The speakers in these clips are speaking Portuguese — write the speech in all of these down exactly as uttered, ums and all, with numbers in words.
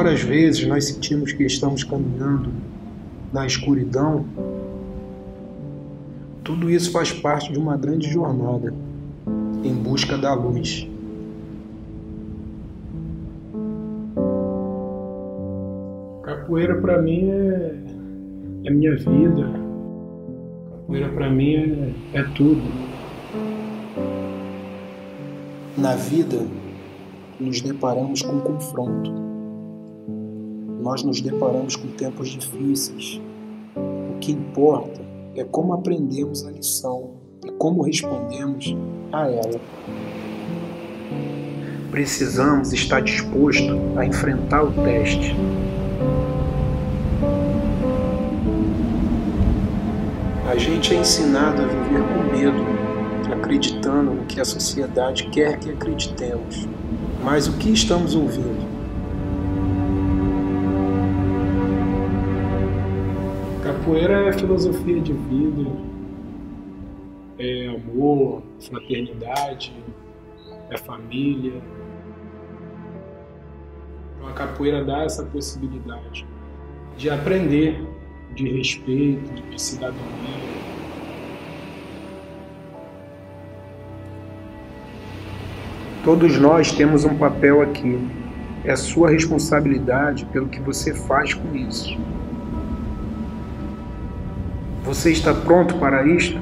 Embora às vezes nós sentimos que estamos caminhando na escuridão, tudo isso faz parte de uma grande jornada em busca da luz. Capoeira para mim é, é minha vida. Capoeira para mim é, é tudo. Na vida, nos deparamos com confronto. Nós nos deparamos com tempos difíceis. O que importa é como aprendemos a lição e como respondemos a ela. Precisamos estar disposto a enfrentar o teste. A gente é ensinado a viver com medo, acreditando no que a sociedade quer que acreditemos. Mas o que estamos ouvindo? Capoeira é filosofia de vida, é amor, fraternidade, é família. Então a capoeira dá essa possibilidade de aprender, de respeito, de cidadania. Todos nós temos um papel aqui. É sua responsabilidade pelo que você faz com isso. Você está pronto para isto?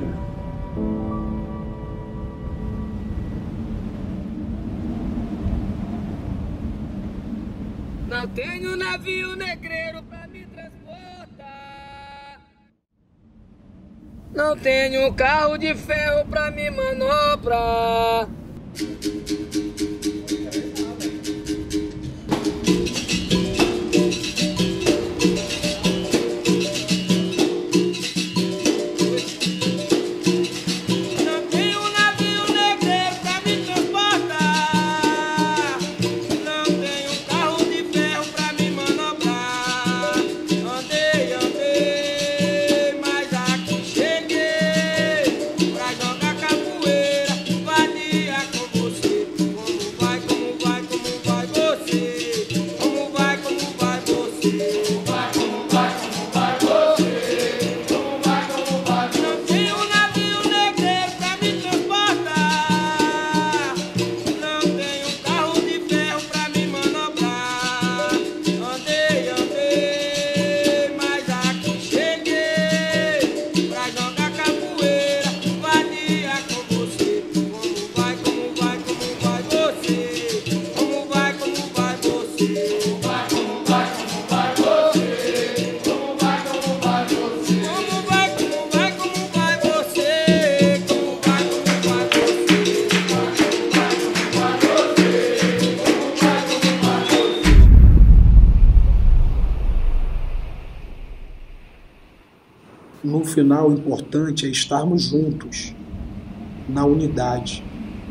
Não tenho navio negreiro pra me transportar. Não tenho carro de ferro pra me manobrar. No final, o importante é estarmos juntos, na unidade.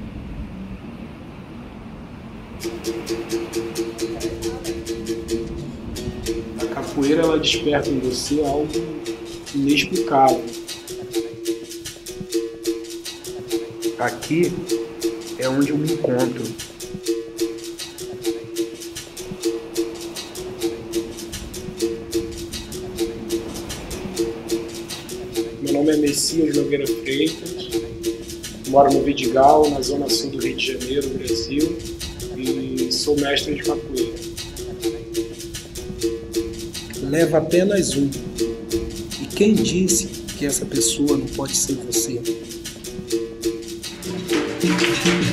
A capoeira, ela desperta em você algo inexplicável. Aqui é onde eu me encontro. Meu nome é Messias Nogueira Freitas, moro no Vidigal, na zona sul do Rio de Janeiro, Brasil, e sou mestre de capoeira. Leva apenas um. E quem disse que essa pessoa não pode ser você?